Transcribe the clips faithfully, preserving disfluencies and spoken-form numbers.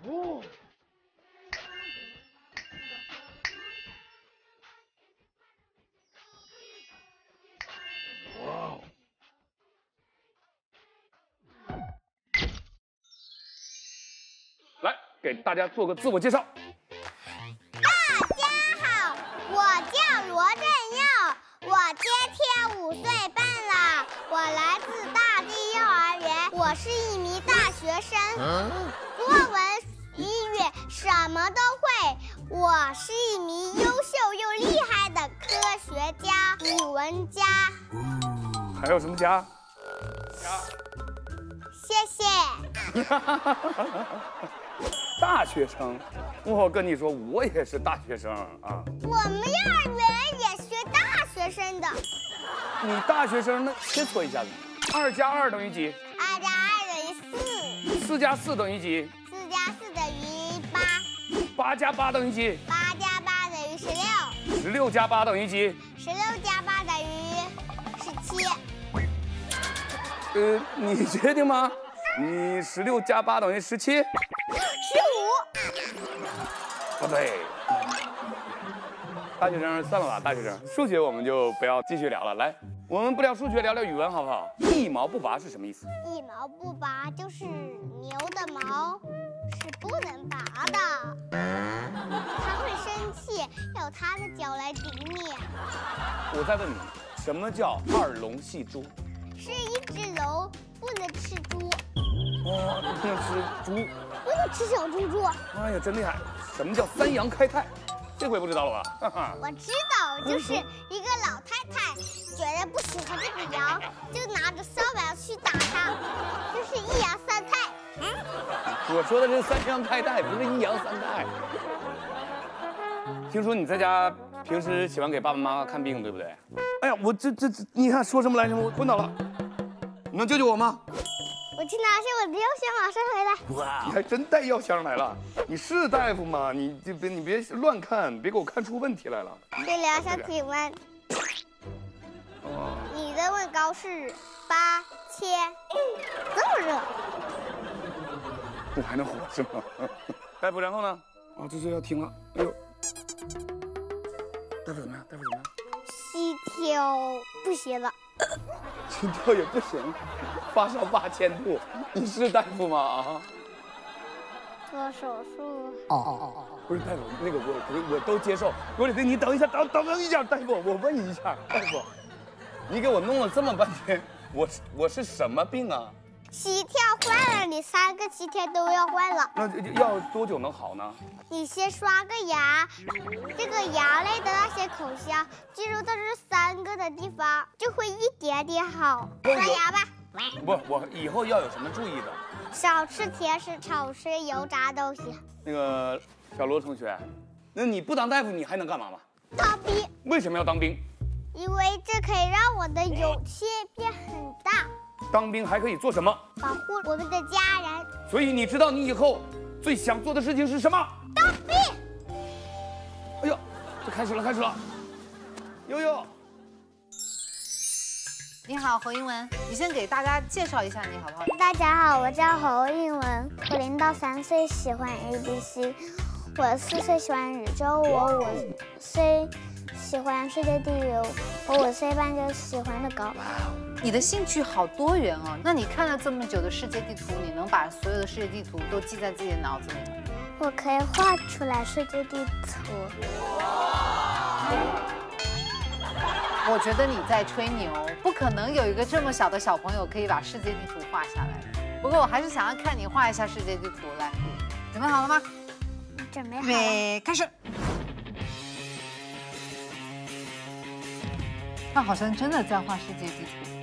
哦。哇哦！来，给大家做个自我介绍。 我叫罗振佑，我今天五岁半了，我来自大地幼儿园，我是一名大学生，作文、英语什么都会。我是一名优秀又厉害的科学家、语文家。 还有什么家？ 谢谢。 大学生，我跟你说，我也是大学生啊。 我们幼儿园也学大学生的。 你大学生，那切磋一下子。二加二等于几？ 二加二等于四。 四加四等于几？ 四加四等于八。 八加八等于几？ 八加八等于十六。 十六加八等于几？ 十六加八等于十七。 呃，你确定吗？你十六加八等于十七？ 十五， 不对。大学生算了吧，大学生，数学我们就不要继续聊了。来，我们不聊数学，聊聊语文好不好？一毛不拔是什么意思？ 一毛不拔就是牛的毛是不能拔的，它会生气，用它的脚来顶你。 我再问你，什么叫二龙戏珠？ 是一只龙不能吃猪。 哦，不能吃猪。 不能吃小猪猪。 哎呀，真厉害！什么叫三阳开泰？这回不知道了吧？哈哈。 我知道，就是一个老太太觉得不喜欢这个羊，就拿着扫把去打它，就是一羊三泰。嗯， 我说的是三阳开泰，不是一阳三泰。听说你在家平时喜欢给爸爸妈妈看病，对不对？哎呀，我这这这，你看说什么来着？我昏倒了，你能救救我吗？ 我去拿下我的药箱，马上回来。 哇，你还真带药箱来了？你是大夫吗？你就别你别乱看，别给我看出问题来了。 对，量下体温。 哦， 你的温高是八千，这么热。 我还能活是吗？大夫，然后呢？啊，这就要停了。哎呦，大夫怎么样？大夫怎么样？ 心跳不行了。 心跳也不行，发烧八千度，你是大夫吗？啊？ 做手术。 哦哦哦哦，不是大夫，那个我我我都接受。罗丽飞，你等一下，等等一下，大夫，我问一下，大夫，你给我弄了这么半天，我我是什么病啊？ 膝跳坏了，你三个膝跳都要坏了。 那要多久能好呢？ 你先刷个牙，这个牙类的那些口香进入到这三个的地方，就会一点点好。刷牙吧。 不，我以后要有什么注意的？ 少吃甜食，少吃油炸东西。 那个小罗同学，那你不当大夫，你还能干嘛吗？ 当兵。 为什么要当兵？ 因为这可以让我的勇气变很大。 当兵还可以做什么？ 保护我们的家人。 所以你知道你以后最想做的事情是什么？ 当兵。 哎呦，这开始了，开始了。悠悠， 你好，侯英文，你先给大家介绍一下你好不好？ 大家好，我叫侯英文，我零到三岁喜欢 A B C， 我四岁喜欢宇宙，我五岁喜欢世界地理，我五岁半就喜欢乐高。 你的兴趣好多元哦。那你看了这么久的世界地图，你能把所有的世界地图都记在自己的脑子里吗？ 我可以画出来世界地图。 我觉得你在吹牛，不可能有一个这么小的小朋友可以把世界地图画下来。不过我还是想要看你画一下世界地图。来，准备好了吗？ 准备好了。 准备开始。他好像真的在画世界地图。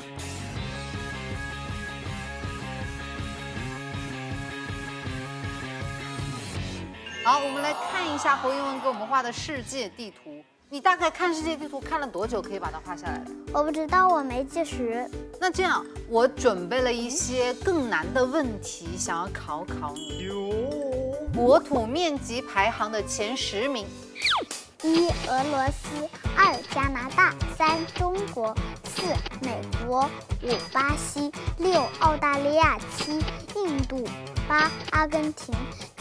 好，我们来看一下侯英文给我们画的世界地图。你大概看世界地图看了多久可以把它画下来的？ 我不知道，我没计时。 那这样，我准备了一些更难的问题，想要考考你。国土面积排行的前十名： 一、俄罗斯；二、加拿大；三、中国；四、美国；五、巴西；六、澳大利亚；七、印度；八、阿根廷；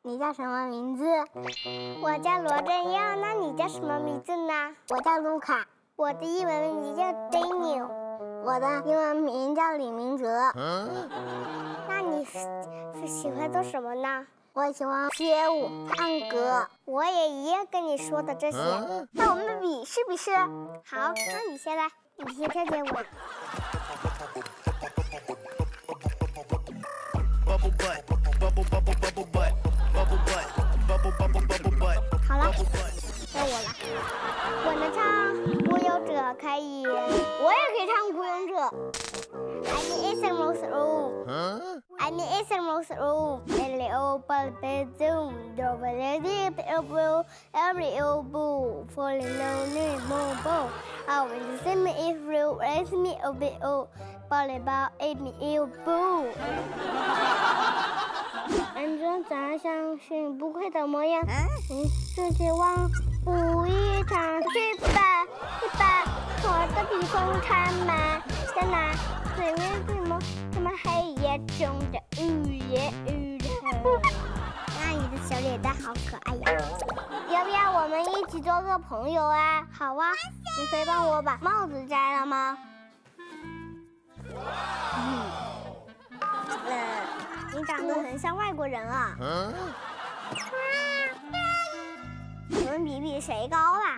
你叫什么名字？我叫罗振耀。那你叫什么名字呢？我叫卢卡。我的英文名字叫 Daniel。我的英文名叫李明哲。那你是喜欢做什么呢？我喜欢街舞、唱歌。我也一样跟你说的这些。那我们比试比试。好，那你先来，你先跳街舞。好了，该我了。我能唱孤勇者，可以，我也可以唱孤勇者。I mean it's a rose room. I mean it's a rose room. Every old bedroom, every deep elbow, every elbow, falling lonely, mobile. I will see me if you raise me a bit old, but about eight me elbow. 安装咱相信不愧的模样，嗯，这绝望不一场，去吧，去吧，我的披风缠满，在那最远最梦，他们黑夜中的雨夜雨的。那你的小脸蛋好可爱呀！要不要我们一起做个朋友啊？好啊，你可以帮我把帽子摘了吗？嗯，呃。你长得很像外国人啊！嗯、我们比比谁高啦？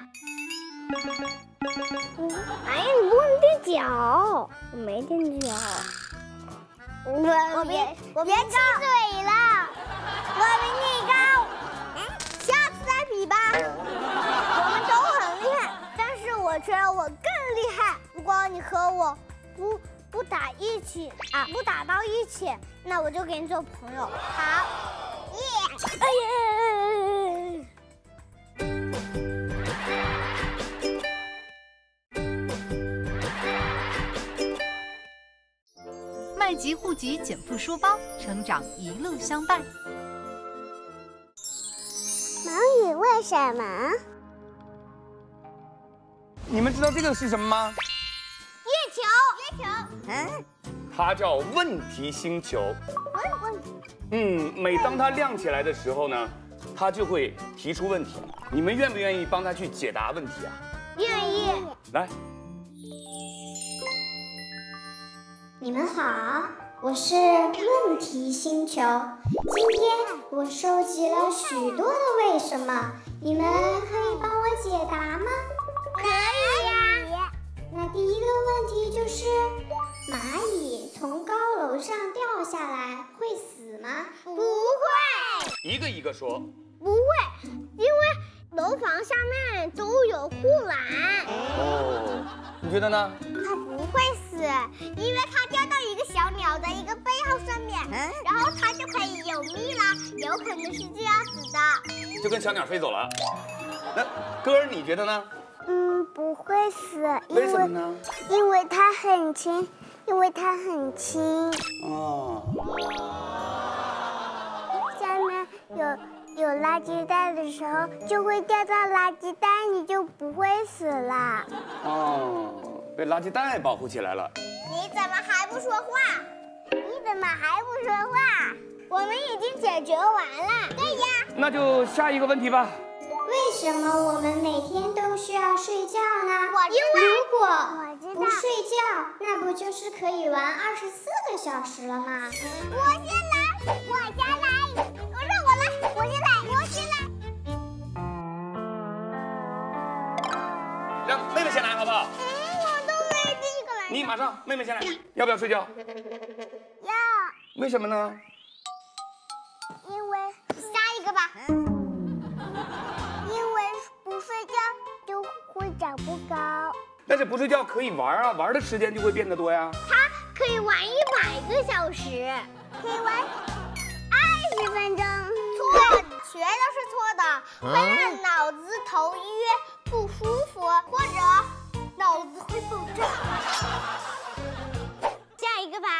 嗯、哎呀，你不能垫脚，我没垫脚。我我别我别亲嘴了，我比你高。下次再比吧。我们都很厉害，但是我觉得我更厉害。如果你和我不。不打一起啊，不打到一起，那我就跟你做朋友。好，耶！哎呀！ 麦吉护脊减负书包，成长一路相伴。 毛雨为什么？ 你们知道这个是什么吗？ 月球，月球。嗯。 它叫问题星球。 问问题。 嗯，每当它亮起来的时候呢，它就会提出问题。你们愿不愿意帮它去解答问题啊？ 愿意。 来。 你们好，我是问题星球。今天我收集了许多的为什么，你们可以帮我解答吗？可以呀。那第一个问题就是，蚂蚁从高楼上掉下来会死吗？不会。 一个一个说。 不会，因为楼房下面都有护栏。 哦，你觉得呢？ 它不会死，因为它掉到一个小鸟的一个背后上面，然后它就可以有蜜啦，有可能是这样子的。 就跟小鸟飞走了。那歌儿你觉得呢？ 嗯，不会死， 为什么呢？ 因为它很轻，因为它很轻。 哦。 下面有有垃圾袋的时候，就会掉到垃圾袋，你就不会死啦。 哦，被垃圾袋保护起来了。 你怎么还不说话？你怎么还不说话？我们已经解决完了。对呀。 那就下一个问题吧。 为什么我们每天都需要睡觉呢？因为如果不睡觉，那不就是可以玩二十四个小时了吗？我先来，我先来，我让我来，我先来，我先来。 让妹妹先来好不好？ 嗯，我都没第一个来。 你马上，妹妹先来，要不要睡觉？ 要。 为什么呢？ 因为下一个吧。因为不睡觉就会长不高。 但是不睡觉可以玩啊，玩的时间就会变得多呀。 它可以玩一百个小时，可以玩二十分钟。错，全都是错的，会让脑子头晕、不舒服，或者脑子会爆炸。下一个吧。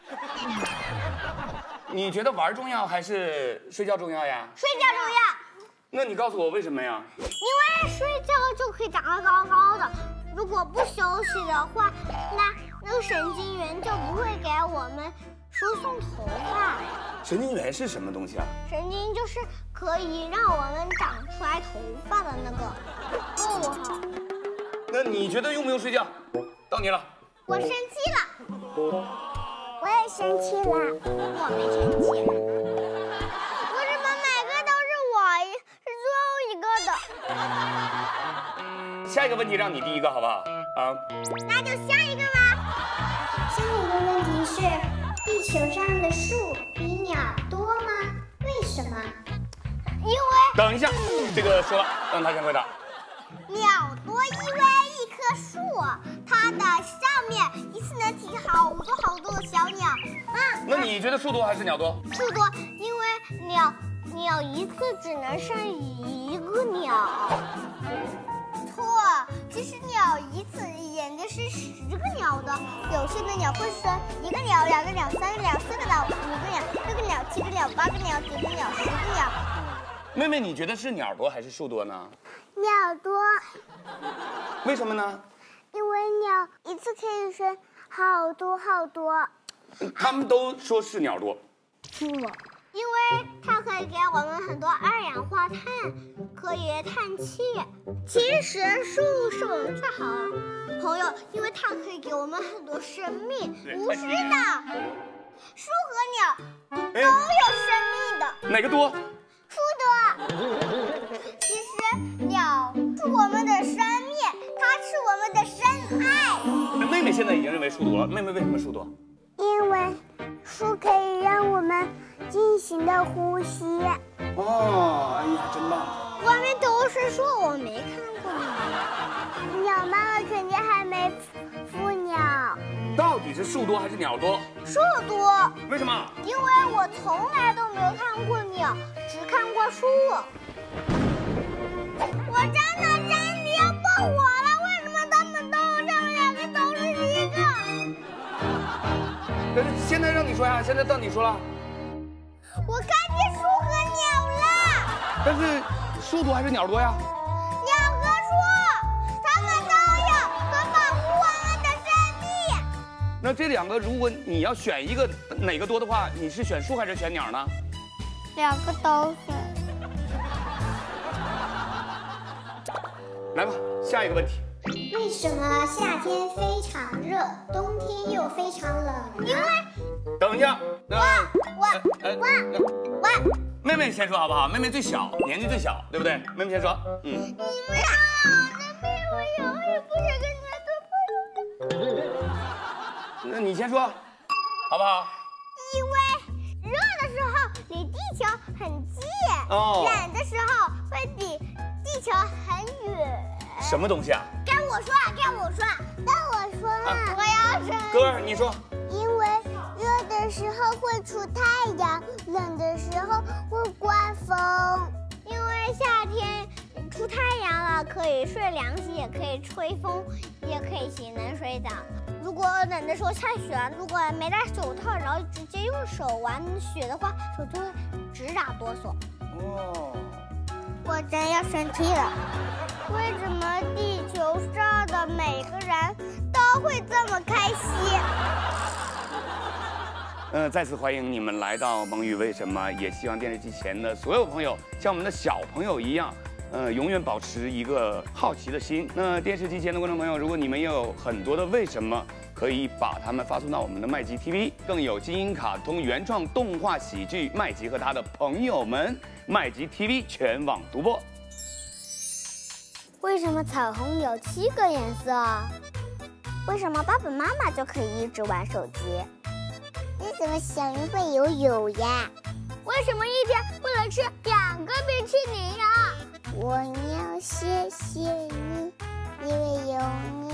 你觉得玩重要还是睡觉重要呀？ 睡觉重要。 那你告诉我为什么呀？ 因为睡觉就可以长得高高的，如果不休息的话，那那个神经元就不会给我们输送头发。 神经元是什么东西啊？ 神经就是可以让我们长出来头发的那个逗号。 那你觉得用不用睡觉？到你了。 我生气了。我也生气了。我没生气。为什么每个都是我是最后一个的？ 下一个问题让你第一个好不好？啊。 那就下一个吧。下一个问题是：地球上的树比鸟多吗？为什么？因为等一下，这个说了，让他先回答。 鸟多，因为一棵树，它的上面一次能停好多好多的小鸟。啊， 那你觉得树多还是鸟多？ 树多，因为鸟鸟一次只能生一个鸟。错，其实鸟一次演的是十个鸟的，有些的鸟会生一个鸟、两个鸟、三个鸟、四个鸟、五个鸟、六个鸟、七个鸟、八个鸟、九个鸟、十个鸟。 妹妹，你觉得是鸟多还是树多呢？ 鸟多。 为什么呢？ 因为鸟一次可以生好多好多。 他们都说是鸟多。 听我。因为它可以给我们很多二氧化碳，可以叹气。其实树是我们最好的朋友，因为它可以给我们很多生命。不是的，树和鸟都有生命的。 哪个多？ 树多。其实鸟是我们的生命，它是我们的深爱。 妹妹现在已经认为树多了，妹妹为什么树多？ 因为树可以让我们尽情的呼吸。 哦，哎呀，真棒！ 外面都是树，我没看过鸟。鸟妈妈肯定还没孵鸟。 到底是树多还是鸟多？ 树多。 为什么？ 因为我从来都没有看过鸟，只看过树。我真的真的要爆火了！为什么他们都这两个都是一个？ 但是现在让你说呀，现在到你说了。 我看见树和鸟了。 但是树多还是鸟多呀？ 两棵树，它们都有可保护我们的生命。 那这两个，如果你要选一个哪个多的话，你是选树还是选鸟呢？ 两个都选。 来吧，下一个问题。 为什么夏天非常热，冬天又非常冷呢？因为等一下， 我我我我， 妹妹先说好不好？妹妹最小，年纪最小，对不对？妹妹先说。嗯。 你们好，那妹我永远不想跟你们做朋友。 那你先说，好不好？ 因为热的时候离地球很近， 哦， 冷的时候会离地球很远。 什么东西啊？ 该我说，该我说，该我说了。啊、我要说。 哥儿，你说。 因为热的时候会出太阳，冷的时候会刮风。因为夏天出太阳了，可以睡凉席，也可以吹风，也可以洗冷水澡。如果冷的时候下雪，如果没戴手套，然后直接用手玩雪的话，手就会直打哆嗦。哦。我真要生气了。为什么地球上的每个人都会这么开心？ 呃，再次欢迎你们来到《萌语为什么》，也希望电视机前的所有朋友像我们的小朋友一样，呃，永远保持一个好奇的心。那电视机前的观众朋友，如果你们也有很多的为什么，可以把它们发送到我们的麦吉 T V， 更有金鹰卡通原创动画喜剧麦吉和他的朋友们，麦吉 T V 全网独播。 为什么彩虹有七个颜色？为什么爸爸妈妈就可以一直玩手机？为什么小鱼会游泳呀？为什么一天不能吃两个冰淇淋呀？我要谢谢你，因为有你。